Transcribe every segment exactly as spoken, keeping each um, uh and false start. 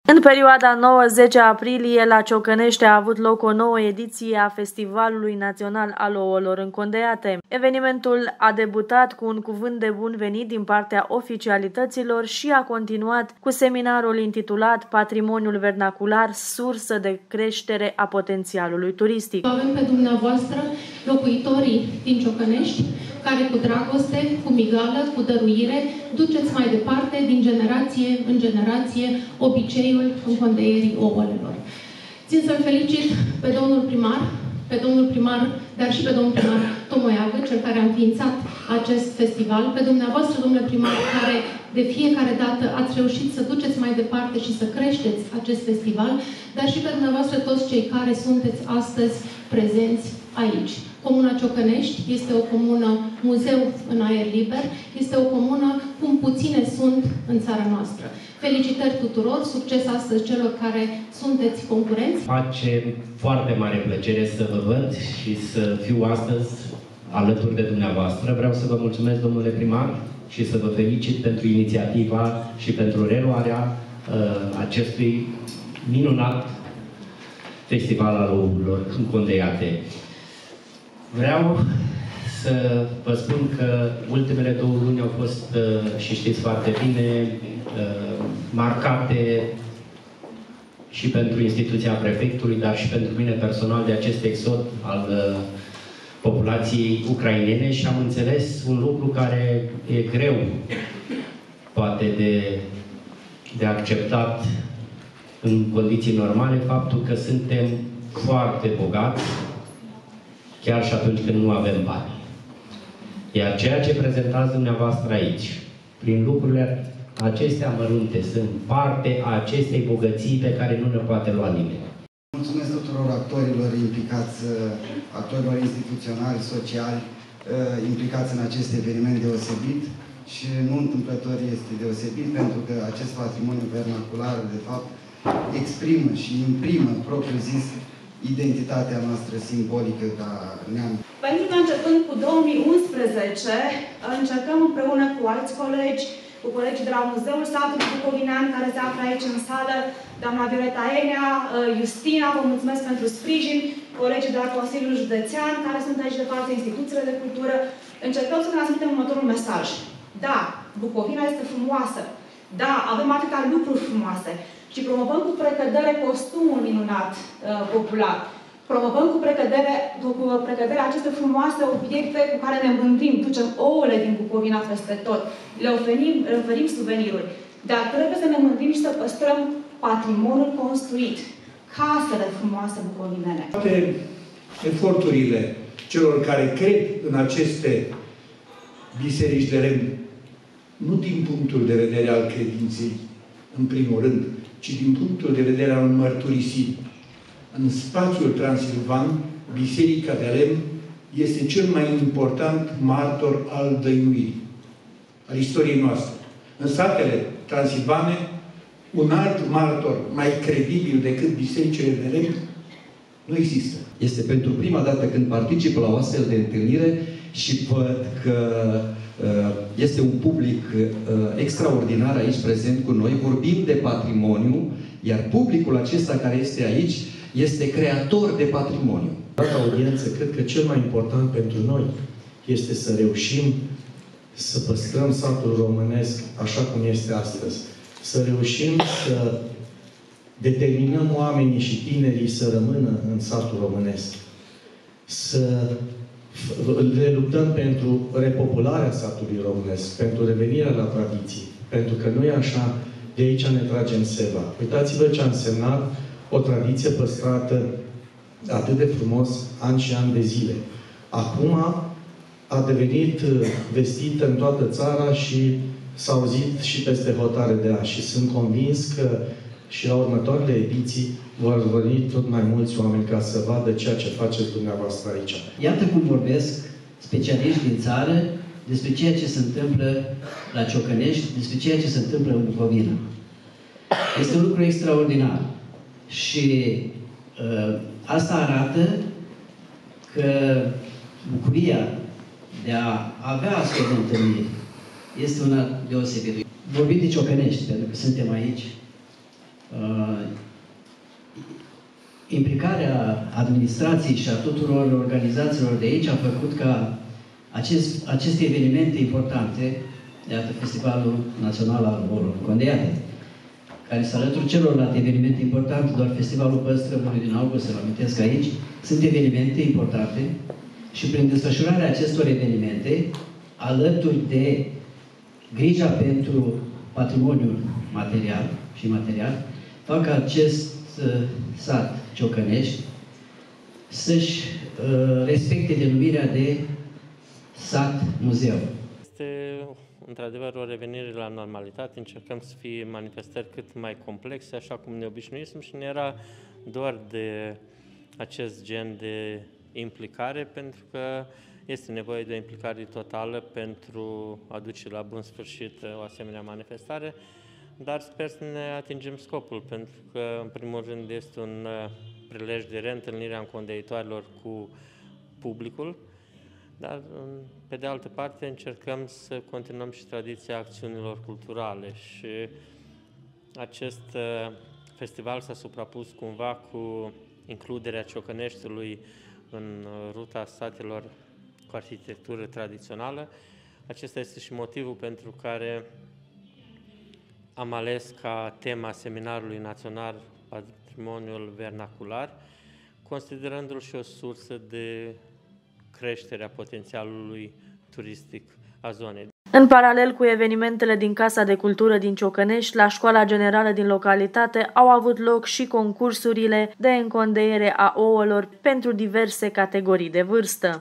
În perioada nouă zece aprilie, la Ciocănești a avut loc o nouă ediție a Festivalului Național al Ouălor Încondeiate. Evenimentul a debutat cu un cuvânt de bun venit din partea oficialităților și a continuat cu seminarul intitulat Patrimoniul vernacular, sursă de creștere a potențialului turistic. Avem pe dumneavoastră, locuitorii din Ciocănești, care cu dragoste, cu migală, cu dăruire, duceți mai departe, din generație în generație, obiceiul încondeierii ouălelor. Țin să-l felicit pe domnul primar, pe domnul primar, dar și pe domnul primar Tomoiagă, cel care a înființat acest festival, pe dumneavoastră, domnule primar, care de fiecare dată ați reușit să duceți mai departe și să creșteți acest festival, dar și pe dumneavoastră toți cei care sunteți astăzi prezenți aici. Comuna Ciocănești este o comună muzeu în aer liber, este o comună cum puține sunt în țara noastră. Felicitări tuturor, succes astăzi celor care sunteți concurenți. Face foarte mare plăcere să vă văd și să fiu astăzi alături de dumneavoastră. Vreau să vă mulțumesc, domnule primar, și să vă felicit pentru inițiativa și pentru reluarea uh, acestui minunat festival al ouălor încondeiate. Vreau să vă spun că ultimele două luni au fost, și știți foarte bine, marcate și pentru instituția prefectului, dar și pentru mine personal de acest exod al populației ucrainene și am înțeles un lucru care e greu, poate, de, de acceptat în condiții normale, faptul că suntem foarte bogați, chiar și atunci când nu avem bani. Iar ceea ce prezentați dumneavoastră aici, prin lucrurile acestea mărunte, sunt parte a acestei bogății pe care nu ne poate lua nimeni. Mulțumesc tuturor actorilor implicați, actorilor instituționali, sociali, implicați în acest eveniment deosebit și nu întâmplător este deosebit pentru că acest patrimoniu vernacular, de fapt, exprimă și imprimă propriu-zis identitatea noastră simbolică ca neam. Pentru că începând cu două mii unsprezece, încercăm împreună cu alți colegi, cu colegii de la Muzeul Satului Bucovinean, care se află aici în sală, doamna Violeta Enea, Justina, vă mulțumesc pentru sprijin, colegii de la Consiliul Județean, care sunt aici de față, instituțiile de cultură, încercăm să transmitem următorul mesaj. Da, Bucovina este frumoasă. Da, avem atâtea lucruri frumoase. Și promovăm cu precădere costumul minunat uh, popular. Promovăm cu precădere, cu precădere aceste frumoase obiecte cu care ne mândrim. Ducem ouăle din Bucovina peste tot. Le oferim, le oferim suveniruri. Dar trebuie să ne mândrim și să păstrăm patrimoniul construit. Casele frumoase bucovinene. Toate eforturile celor care cred în aceste biserici de lemn, nu din punctul de vedere al credinței, în primul rând, ci din punctul de vedere al mărturisirii. În spațiul transilvan, Biserica de Lemn este cel mai important martor al dăinuirii, al istoriei noastre. În satele transilvane, un alt martor mai credibil decât bisericile de lemn nu există. Este pentru prima dată când particip la o astfel de întâlnire și văd că este un public extraordinar aici prezent cu noi. Vorbim de patrimoniu, iar publicul acesta care este aici este creator de patrimoniu. La audiență, cred că cel mai important pentru noi este să reușim să păstrăm satul românesc așa cum este astăzi. Să reușim să determinăm oamenii și tinerii să rămână în satul românesc. Să le luptăm pentru repopularea satului românesc, pentru revenirea la tradiții. Pentru că nu e așa, de aici ne tragem seva. Uitați-vă ce a însemnat o tradiție păstrată atât de frumos, ani și ani de zile. Acum a devenit vestită în toată țara și s-a auzit și peste hotare de ani. Și sunt convins că și la următoarele ediții vor veni tot mai mulți oameni ca să vadă ceea ce faceți dumneavoastră aici. Iată cum vorbesc specialiști din țară despre ceea ce se întâmplă la Ciocănești, despre ceea ce se întâmplă în Bucovina. Este un lucru extraordinar. Și uh, asta arată că bucuria de a avea astfel de întâlniri este una deosebită. Vorbim de Ciocănești, pentru că suntem aici. Uh, implicarea administrației și a tuturor organizațiilor de aici a făcut ca acest, aceste evenimente importante, iată Festivalul Național al Oilor Încondeate, care se alătură celorlalte evenimente importante, doar Festivalul Păstrăvului din august, să-l amintesc aici, sunt evenimente importante și prin desfășurarea acestor evenimente, alături de grija pentru patrimoniul material și material, fac acest uh, sat Ciocănești să-și uh, respecte denumirea de sat-muzeu. Este într-adevăr o revenire la normalitate, încercăm să fie manifestări cât mai complexe, așa cum ne obișnuisem și ne era doar de acest gen de implicare, pentru că este nevoie de o implicare totală pentru a duce la bun sfârșit o asemenea manifestare, dar sper să ne atingem scopul, pentru că, în primul rând, este un prilej de reîntâlnire a încondeitoarelor cu publicul, dar, pe de altă parte, încercăm să continuăm și tradiția acțiunilor culturale și acest festival s-a suprapus cumva cu includerea Ciocăneștiului în ruta satelor cu arhitectură tradițională. Acesta este și motivul pentru care am ales ca tema Seminarului Național Patrimoniul Vernacular, considerându-l și o sursă de creștere a potențialului turistic a zonei. În paralel cu evenimentele din Casa de Cultură din Ciocănești, la Școala Generală din localitate au avut loc și concursurile de încondeiere a ouălor pentru diverse categorii de vârstă.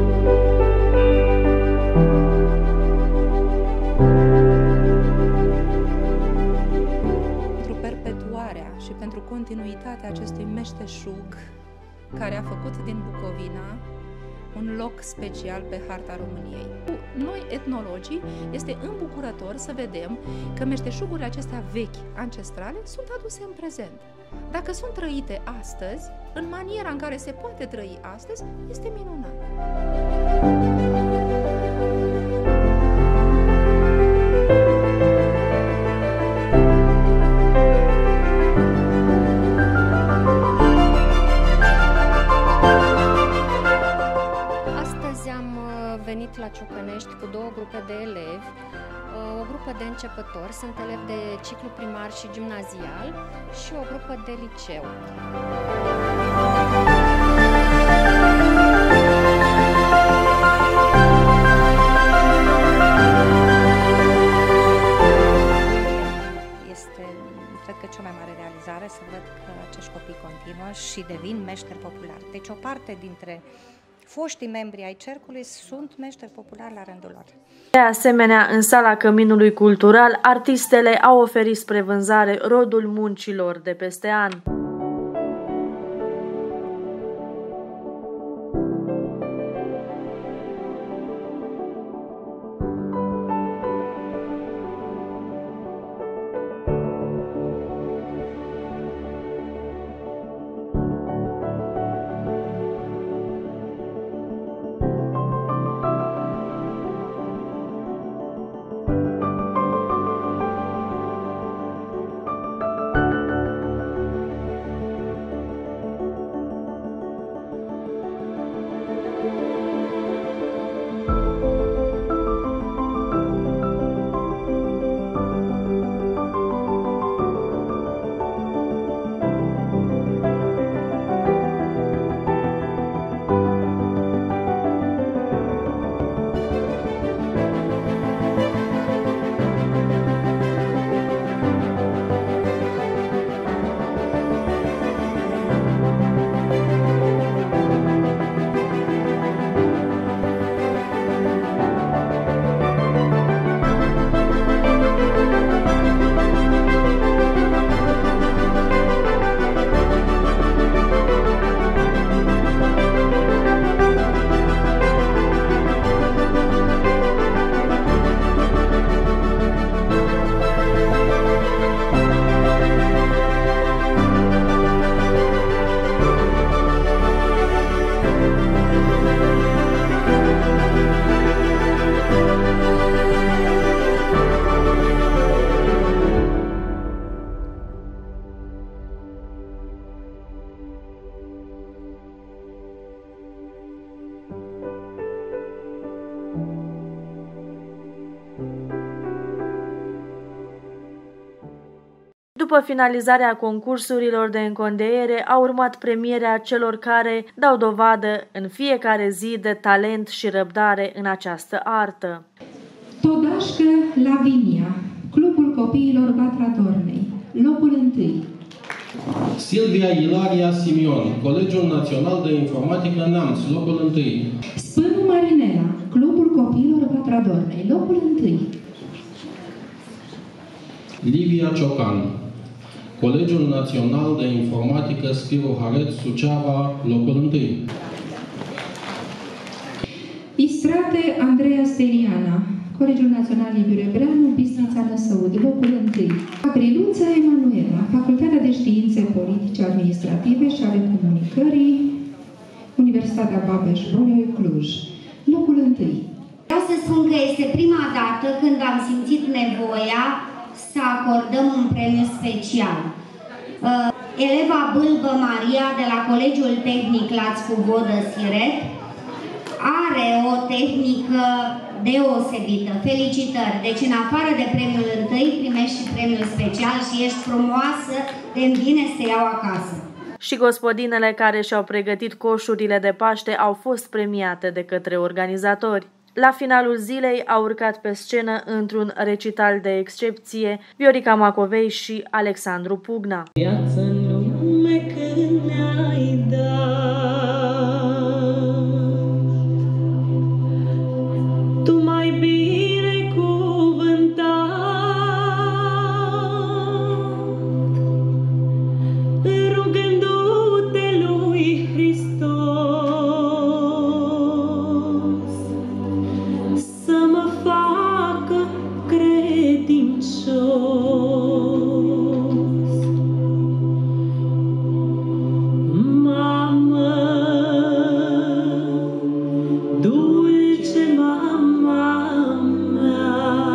Pentru perpetuarea și pentru continuitatea acestui meșteșug care a făcut din Bucovina un loc special pe harta României. Noi, etnologii, este îmbucurător să vedem că meșteșugurile acestea vechi, ancestrale, sunt aduse în prezent. Dacă sunt trăite astăzi, în maniera în care se poate trăi astăzi, este minunat. Venit la Ciocănești cu două grupe de elevi, o grupă de începători, sunt elevi de ciclu primar și gimnazial, și o grupă de liceu. Este, cred că, cea mai mare realizare să văd că acești copii continuă și devin meșteri populari. Deci o parte dintre foștii membri ai cercului sunt meșteri populari la rândul lor. De asemenea, în sala Căminului Cultural, artistele au oferit spre vânzare rodul muncilor de peste an. După finalizarea concursurilor de încondeiere, a urmat premierea celor care dau dovadă în fiecare zi de talent și răbdare în această artă. Todașcă Lavinia, Clubul Copiilor Vatra Dornei, locul întâi. Silvia Ilaria Simion, Colegiul Național de Informatică Neamț, locul întâi. Spânu Marinela, Clubul Copiilor Vatra Dornei, locul întâi. Livia Ciocan, Colegiul Național de Informatică Spiru Haret, Suceava, locul întâi. Istrate Andreea Steliana, Colegiul Național Liviu Rebreanu, Bistrița Năsăud, locul întâi. Gavriluța Emanuela, Facultatea de Științe Politice, Administrative și ale Comunicării, Universitatea Babeș-Bolyai, Cluj, locul întâi. Vreau să spun că este prima dată când am simțit nevoia să acordăm un premiu special. Uh, eleva Bâlbă Maria de la Colegiul Tehnic Laț cu Vodă Siret are o tehnică deosebită. Felicitări! Deci în afară de premiul întâi primești și premiul special și ești frumoasă, de-mi vine să iau acasă. Și gospodinele care și-au pregătit coșurile de Paște au fost premiate de către organizatori. La finalul zilei au urcat pe scenă într-un recital de excepție Viorica Macovei și Alexandru Pugna. Viață în lume când ne-ai dat, tu mai binecuvântat, rugându-te lui Hristos să mă facă credincios. Mamă, dulce mama mea.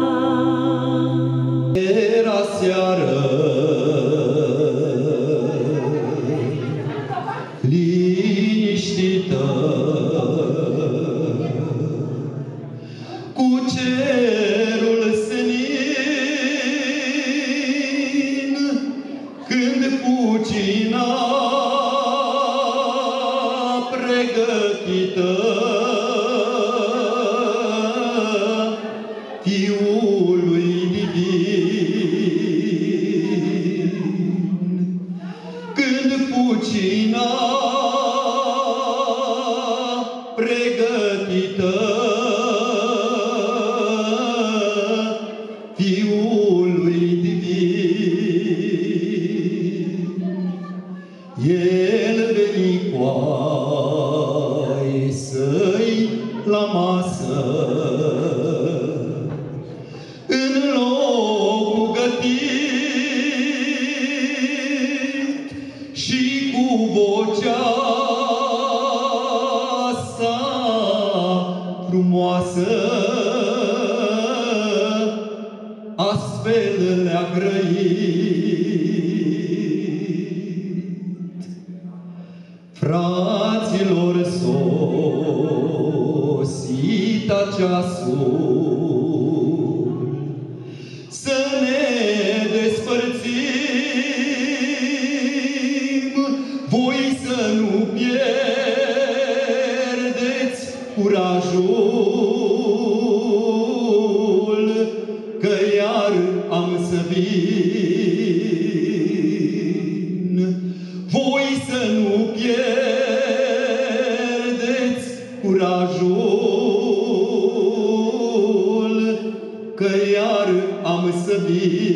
Era seară liniștită, cu cerul senin, când cucina pregătită Fiului Divin, când cucina pregătită Fiului Divin, El veni cu-ai săi la masă, în locul gătit, și cu vocea sa frumoasă astfel le-a grăit. Fraților, sosit a ceasul să ne despărțim, voi să nu pierdeți curajul, că iar am să vin. Voi să nu pierdeți curajul, că iar am să vin.